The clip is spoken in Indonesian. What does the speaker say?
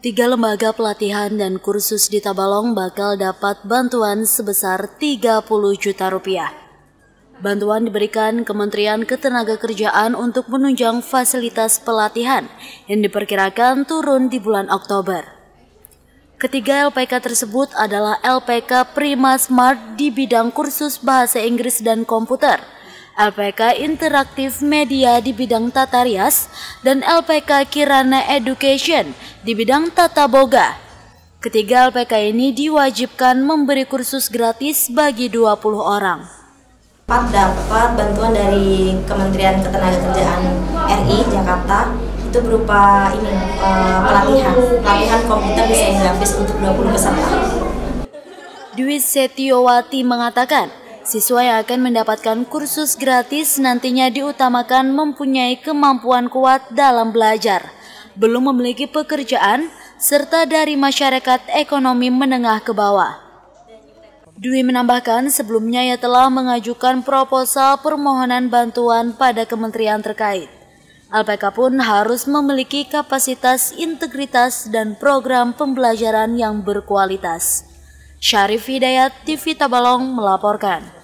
3 lembaga pelatihan dan kursus di Tabalong bakal dapat bantuan sebesar 30 juta rupiah. Bantuan diberikan Kementerian Ketenagakerjaan untuk menunjang fasilitas pelatihan yang diperkirakan turun di bulan Oktober. Ketiga LPK tersebut adalah LPK Prima Smart di bidang kursus bahasa Inggris dan komputer, LPK Interaktif Media di bidang tata rias, dan LPK Kirana Education di bidang tata boga. Ketiga LPK ini diwajibkan memberi kursus gratis bagi 20 orang. Dapat bantuan dari Kementerian Ketenagakerjaan RI Jakarta itu berupa pelatihan komputer desain grafis untuk 20 peserta. Dwi Setiowati mengatakan, siswa yang akan mendapatkan kursus gratis nantinya diutamakan mempunyai kemampuan kuat dalam belajar, belum memiliki pekerjaan, serta dari masyarakat ekonomi menengah ke bawah. Dwi menambahkan sebelumnya ia telah mengajukan proposal permohonan bantuan pada kementerian terkait. LPK pun harus memiliki kapasitas, integritas, dan program pembelajaran yang berkualitas. Syarif Hidayat, TV Tabalong melaporkan.